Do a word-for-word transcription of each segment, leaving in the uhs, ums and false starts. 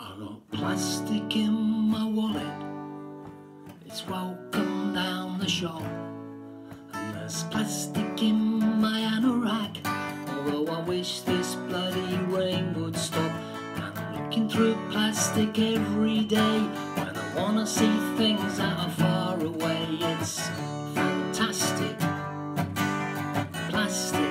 I got plastic in my wallet, it's broken down the shop, and there's plastic in my anorak, although I wish this bloody rain would stop. And I'm looking through plastic every day when I wanna see things that are far away. It's fantastic, plastic.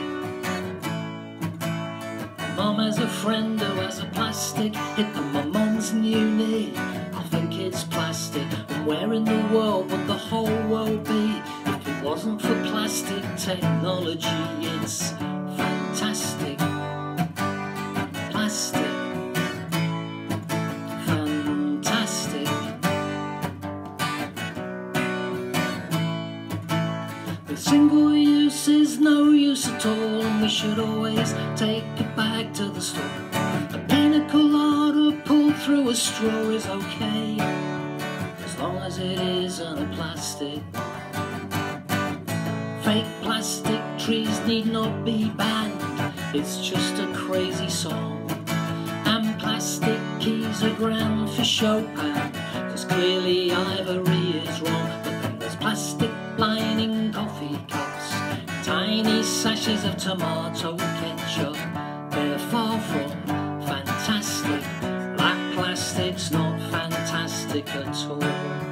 Mum has a friend who has a plastic hit them. My mum's new knee, I think it's plastic. And where in the world would the whole world be if it wasn't for plastic technology? It's fantastic, plastic, fantastic. The single use is no use at all, and we should always take it back to the store. A pina colada pulled through a straw is okay, as long as it isn't a plastic. Fake plastic trees need not be banned, it's just a crazy song. And plastic keys are grand for Chopin, cause clearly ivory is wrong. But then there's plastic lining coffee cups, tiny sachets of tomato ketchup. They're far from fantastic. Black plastic's not fantastic at all.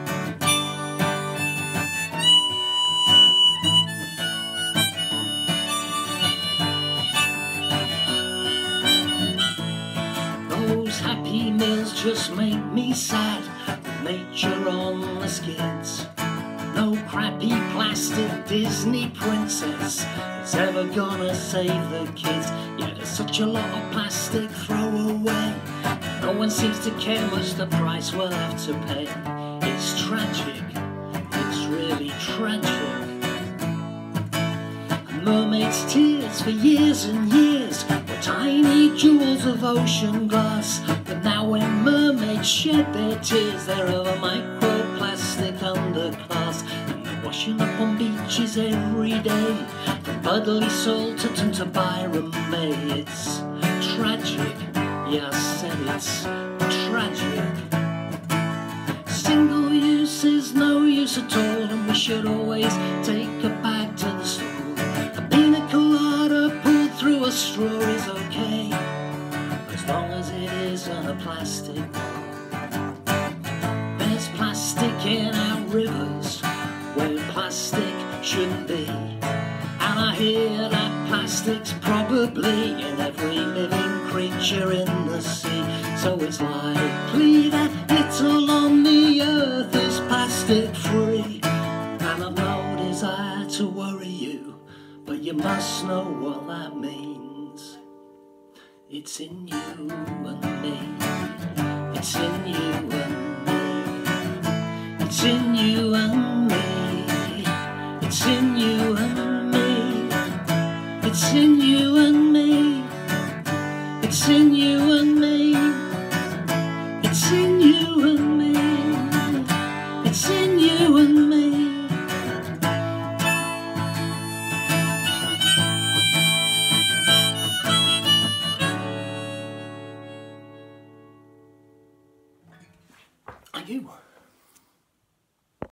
Those Happy Meals just make me sad, with nature on the skids. No crappy plastic Disney princess is ever gonna save the kids. Yeah, there's such a lot of plastic throwaway, no one seems to care much the price we'll have to pay. It's tragic, it's really tragic. Mermaids' tears for years and years were tiny jewels of ocean glass, but now when mermaids shed their tears, they're of a microplastic underclass. And they're washing up on beaches every day, from Budley Salterton to Byron Bay. It's tragic, yeah, I said it's tragic. Single use is no use at all, and we should always take it back to the store. A pina colada pulled through a straw is okay, as long as it isn't a plastic. There's plastic in our rivers where plastic shouldn't be, and I hear that plastic's probably in every living creature in the sea. So it's likely that little on the earth is plastic free, and I've no desire to worry you, but you must know what that means. It's in you and me, it's in you and me, it's in you and me, it's in you and me, it's in you and me, it's in you.